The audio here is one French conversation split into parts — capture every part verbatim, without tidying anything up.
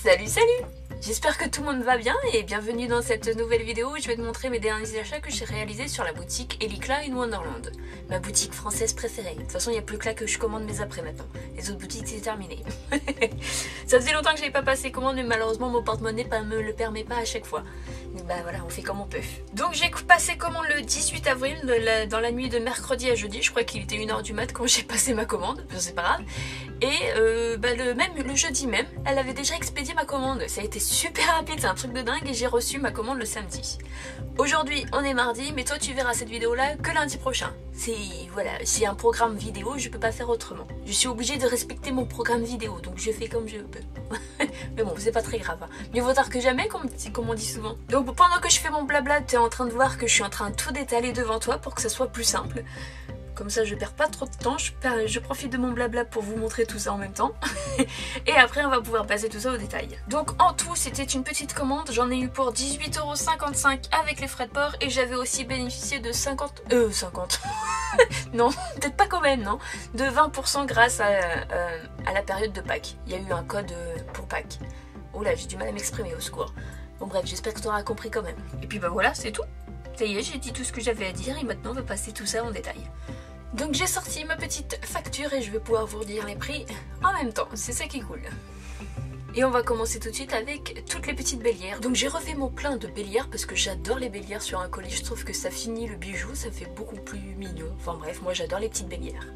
Salut salut! J'espère que tout le monde va bien et bienvenue dans cette nouvelle vidéo où je vais te montrer mes derniers achats que j'ai réalisés sur la boutique Elikla in Wonderland. Ma boutique française préférée. De toute façon il n'y a plus que là que je commande mes après maintenant. Les autres boutiques c'est terminé. Ça faisait longtemps que je n'avais pas passé commande mais malheureusement mon porte-monnaie ne me le permet pas à chaque fois. Donc bah voilà, on fait comme on peut. Donc j'ai passé commande le dix-huit avril de la, dans la nuit de mercredi à jeudi. Je crois qu'il était une heure du mat quand j'ai passé ma commande, c'est pas grave. Et euh, bah le, même, le jeudi même, elle avait déjà expédié ma commande. Ça a été super rapide, c'est un truc de dingue et j'ai reçu ma commande le samedi. Aujourd'hui on est mardi, mais toi tu verras cette vidéo là que lundi prochain. C'est voilà, c'est un programme vidéo, je peux pas faire autrement. Je suis obligée de respecter mon programme vidéo, donc je fais comme je peux. Mais bon, c'est pas très grave. Hein. Mieux vaut tard que jamais, comme, comme on dit souvent. Donc pendant que je fais mon blabla, tu es en train de voir que je suis en train de tout d'étaler devant toi pour que ça soit plus simple. Comme ça je perds pas trop de temps, je, perds, je profite de mon blabla pour vous montrer tout ça en même temps. Et après on va pouvoir passer tout ça au détail. Donc en tout c'était une petite commande, j'en ai eu pour dix-huit euros cinquante-cinq avec les frais de port. Et j'avais aussi bénéficié de cinquante... Euh cinquante... non, peut-être pas quand même, non. De vingt pour cent grâce à, euh, à la période de Pâques. Il y a eu un code pour Pâques. Oh là, j'ai du mal à m'exprimer, au secours. Bon bref, j'espère que tu auras compris quand même. Et puis bah voilà, c'est tout. Ça y est, j'ai dit tout ce que j'avais à dire et maintenant on va passer tout ça en détail. Donc j'ai sorti ma petite facture et je vais pouvoir vous dire les prix en même temps, c'est ça qui est cool. Et on va commencer tout de suite avec toutes les petites bélières. Donc j'ai refait mon plein de bélières parce que j'adore les bélières sur un collier. Je trouve que ça finit le bijou, ça fait beaucoup plus mignon. Enfin bref, moi j'adore les petites bélières.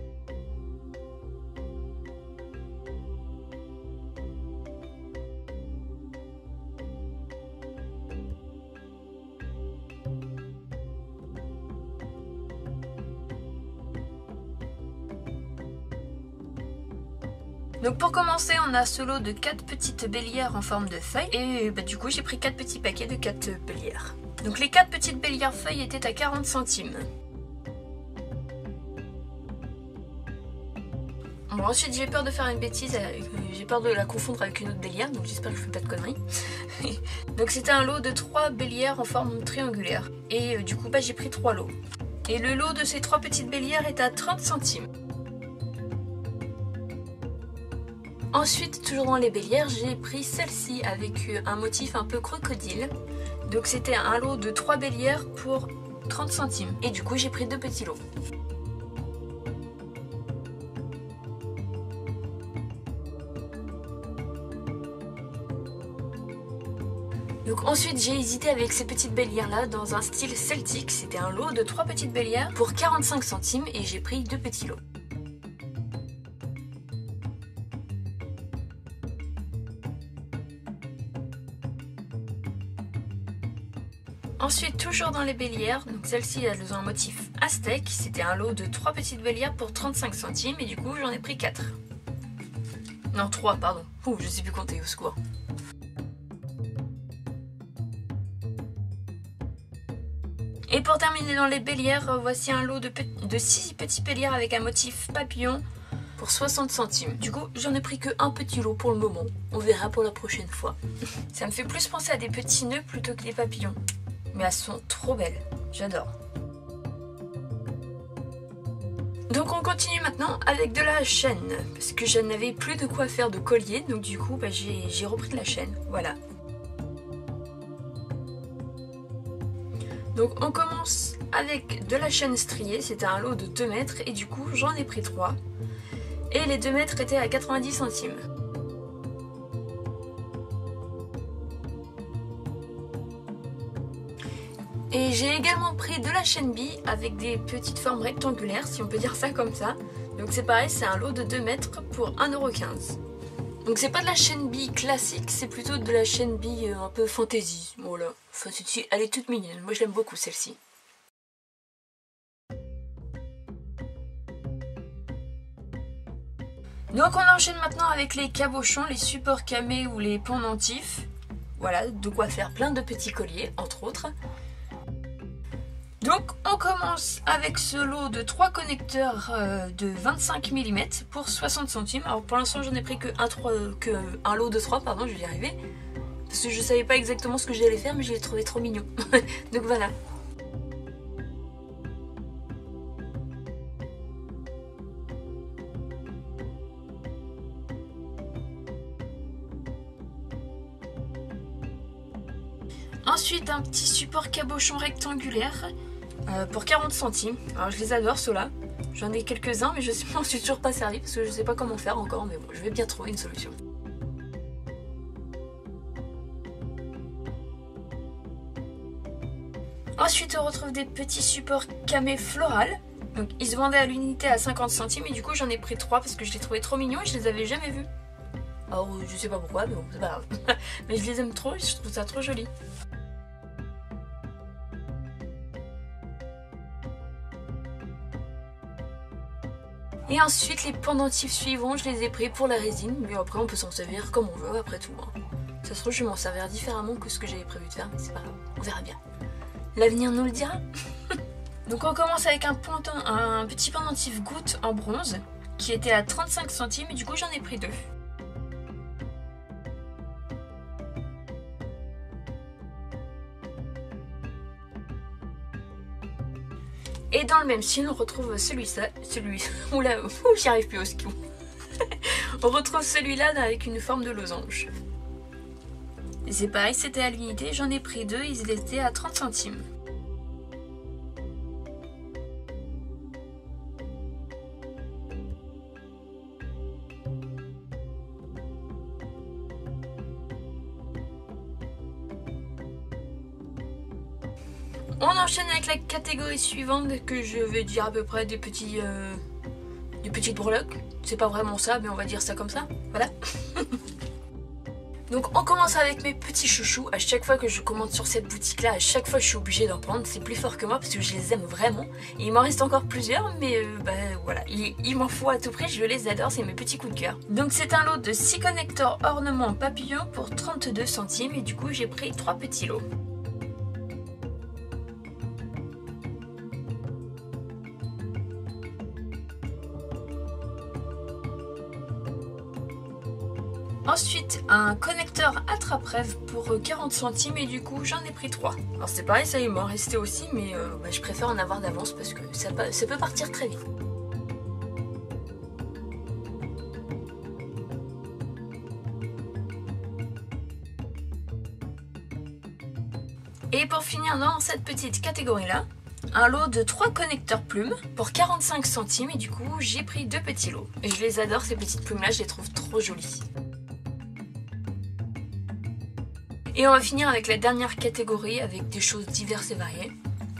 Donc pour commencer, on a ce lot de quatre petites bélières en forme de feuilles. Et bah, du coup, j'ai pris quatre petits paquets de quatre bélières. Donc les quatre petites bélières feuilles étaient à quarante centimes. Bon, ensuite, j'ai peur de faire une bêtise, j'ai peur de la confondre avec une autre bélière, donc j'espère que je fais pas de conneries. Donc c'était un lot de trois bélières en forme triangulaire. Et euh, du coup, bah, j'ai pris trois lots. Et le lot de ces trois petites bélières est à trente centimes. Ensuite, toujours dans les bélières, j'ai pris celle-ci avec un motif un peu crocodile. Donc c'était un lot de trois bélières pour trente centimes. Et du coup, j'ai pris deux petits lots. Donc ensuite, j'ai hésité avec ces petites bélières là dans un style celtique. C'était un lot de trois petites bélières pour quarante-cinq centimes et j'ai pris deux petits lots. Ensuite, toujours dans les bélières, donc celle-ci elle a un motif aztèque, c'était un lot de trois petites bélières pour trente-cinq centimes et du coup j'en ai pris quatre. Non, trois, pardon. Ouh, je sais plus compter, au secours. Et pour terminer dans les bélières, voici un lot de, de six petits bélières avec un motif papillon pour soixante centimes. Du coup, j'en ai pris que un petit lot pour le moment. On verra pour la prochaine fois. Ça me fait plus penser à des petits nœuds plutôt que des papillons. Mais elles sont trop belles, j'adore. Donc on continue maintenant avec de la chaîne, parce que je n'avais plus de quoi faire de collier, donc du coup bah, j'ai repris de la chaîne, voilà. Donc on commence avec de la chaîne striée, c'était un lot de deux mètres et du coup j'en ai pris trois. Et les deux mètres étaient à quatre-vingt-dix centimes. Et j'ai également pris de la chaîne bille avec des petites formes rectangulaires, si on peut dire ça comme ça. Donc c'est pareil, c'est un lot de deux mètres pour un euro quinze. Donc c'est pas de la chaîne bille classique, c'est plutôt de la chaîne bille un peu fantasy. Voilà, enfin, elle est toute mignonne, moi je l'aime beaucoup celle-ci. Donc on enchaîne maintenant avec les cabochons, les supports camés ou les pendentifs. Voilà, de quoi faire plein de petits colliers, entre autres. Donc on commence avec ce lot de trois connecteurs euh, de vingt-cinq millimètres pour soixante centimes. Alors pour l'instant j'en ai pris que un, trois, que un lot de trois, pardon, je vais y arriver. Parce que je savais pas exactement ce que j'allais faire mais je l'ai trouvé trop mignon. Donc voilà. Ensuite, un petit support cabochon rectangulaire euh, pour quarante centimes. Alors, je les adore ceux-là. J'en ai quelques-uns, mais je m'en suis toujours pas servi parce que je sais pas comment faire encore. Mais bon, je vais bien trouver une solution. Ensuite, on retrouve des petits supports camé floral. Donc, ils se vendaient à l'unité à cinquante centimes et du coup, j'en ai pris trois parce que je les trouvais trop mignons et je les avais jamais vus. Alors, je sais pas pourquoi, mais bon, c'est pas grave. Mais je les aime trop et je trouve ça trop joli. Et ensuite, les pendentifs suivants, je les ai pris pour la résine. Mais après, on peut s'en servir comme on veut après tout. Hein. Ça se trouve, je vais m'en servir différemment que ce que j'avais prévu de faire, mais c'est pas grave. On verra bien. L'avenir nous le dira. Donc on commence avec un, pendant, un petit pendentif goutte en bronze qui était à trente-cinq centimes et du coup j'en ai pris deux. Et dans le même style on retrouve celui-ci, celui, oula, j'y arrive plus au ski. On retrouve celui-là avec une forme de losange. Et c'est pareil, c'était à l'unité, j'en ai pris deux, ils étaient à trente centimes. On enchaîne avec la catégorie suivante que je vais dire à peu près des petits euh, des petites breloques. C'est pas vraiment ça, mais on va dire ça comme ça. Voilà. Donc on commence avec mes petits chouchous. À chaque fois que je commande sur cette boutique là, à chaque fois je suis obligée d'en prendre. C'est plus fort que moi parce que je les aime vraiment. Et il m'en reste encore plusieurs, mais euh, bah voilà, il, il m'en faut à tout prix, je les adore, c'est mes petits coups de cœur. Donc c'est un lot de six connecteurs ornements papillons pour trente-deux centimes et du coup j'ai pris trois petits lots. Ensuite, un connecteur attrape-rêve pour quarante centimes et du coup j'en ai pris trois. Alors c'est pareil, ça il m'en restait aussi, mais euh, bah, je préfère en avoir d'avance parce que ça peut, ça peut partir très vite. Et pour finir dans cette petite catégorie là, un lot de trois connecteurs plumes pour quarante-cinq centimes et du coup j'ai pris deux petits lots. Et je les adore ces petites plumes là, je les trouve trop jolies. Et on va finir avec la dernière catégorie avec des choses diverses et variées.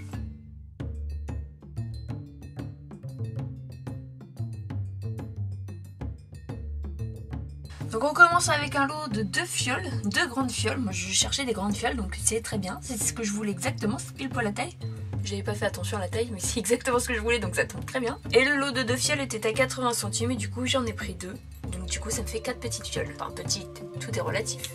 Donc on commence avec un lot de deux fioles, deux grandes fioles. Moi je cherchais des grandes fioles donc c'est très bien, c'est ce que je voulais exactement, c'est pile poil la taille. J'avais pas fait attention à la taille mais c'est exactement ce que je voulais donc ça tombe très bien. Et le lot de deux fioles était à quatre-vingts centimes et du coup j'en ai pris deux. Donc du coup ça me fait quatre petites fioles, enfin petites, tout est relatif.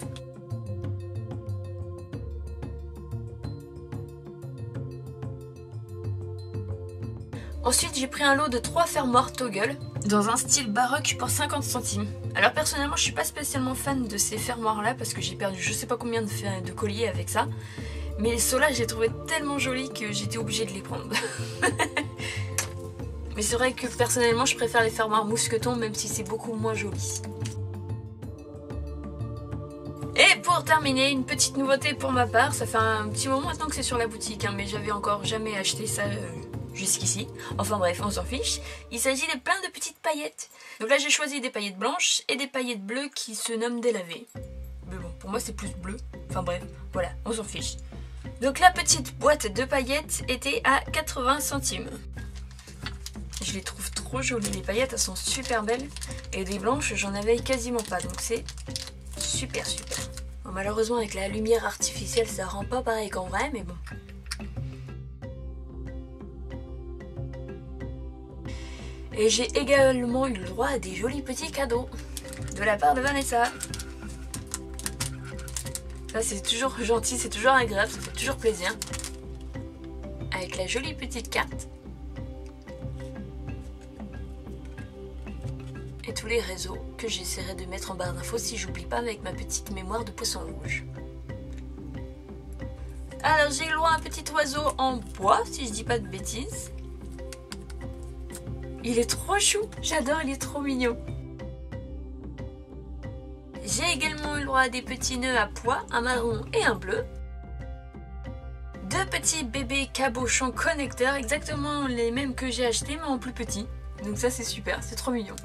Ensuite, j'ai pris un lot de trois fermoirs toggle dans un style baroque pour cinquante centimes. Alors personnellement, je suis pas spécialement fan de ces fermoirs là parce que j'ai perdu je sais pas combien de, de colliers avec ça. Mais ceux-là, je les trouvais tellement jolis que j'étais obligée de les prendre. Mais c'est vrai que personnellement, je préfère les fermoirs mousquetons même si c'est beaucoup moins joli. Et pour terminer, une petite nouveauté pour ma part. Ça fait un petit moment maintenant que c'est sur la boutique, hein, mais j'avais encore jamais acheté ça... Euh... jusqu'ici. Enfin bref, on s'en fiche. Il s'agit de plein de petites paillettes. Donc là j'ai choisi des paillettes blanches et des paillettes bleues qui se nomment délavées. Mais bon, pour moi c'est plus bleu. Enfin bref, voilà, on s'en fiche. Donc la petite boîte de paillettes était à quatre-vingts centimes. Je les trouve trop jolies, les paillettes elles sont super belles. Et des blanches j'en avais quasiment pas, donc c'est super super. Bon, malheureusement avec la lumière artificielle ça rend pas pareil qu'en vrai, mais bon. Et j'ai également eu le droit à des jolis petits cadeaux de la part de Vanessa. Ça c'est toujours gentil, c'est toujours agréable, ça fait toujours plaisir. Avec la jolie petite carte. Et tous les réseaux que j'essaierai de mettre en barre d'infos si j'oublie pas avec ma petite mémoire de poisson rouge. Alors j'ai le droit à un petit oiseau en bois, si je dis pas de bêtises. Il est trop chou, j'adore, il est trop mignon. J'ai également eu le droit à des petits nœuds à pois, un marron et un bleu. deux petits bébés cabochons connecteurs, exactement les mêmes que j'ai achetés mais en plus petit. Donc ça c'est super, c'est trop mignon.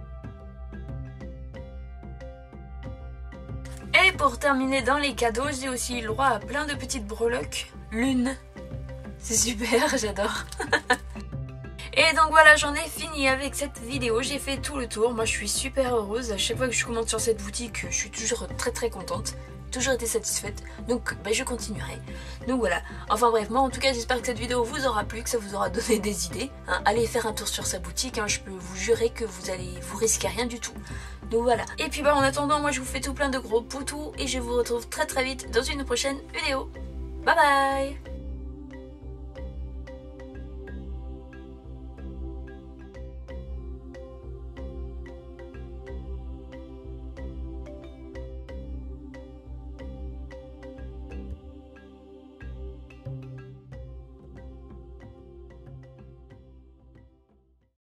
Et pour terminer dans les cadeaux, j'ai aussi eu le droit à plein de petites breloques lune. C'est super, j'adore. Et donc voilà, j'en ai fini avec cette vidéo, j'ai fait tout le tour. Moi je suis super heureuse, à chaque fois que je commente sur cette boutique, je suis toujours très très contente. Toujours été satisfaite, donc bah, je continuerai. Donc voilà, enfin bref, moi en tout cas j'espère que cette vidéo vous aura plu, que ça vous aura donné des idées, hein. Allez faire un tour sur sa boutique, hein. Je peux vous jurer que vous allez vous risquer rien du tout. Donc voilà, et puis bah en attendant, moi je vous fais tout plein de gros poutous et je vous retrouve très très vite dans une prochaine vidéo. Bye bye.